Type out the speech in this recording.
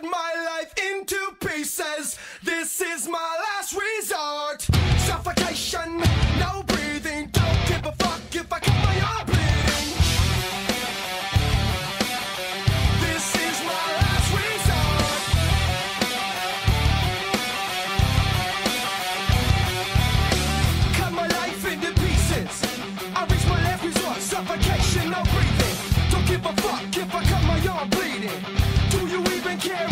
cut my life into pieces. This is my last resort. Suffocation, no breathing. Don't give a fuck if I cut my arm bleeding. This is my last resort. Cut my life into pieces. I reach my last resort. Suffocation, no breathing. Don't give a fuck if I cut my arm bleeding. Do you even care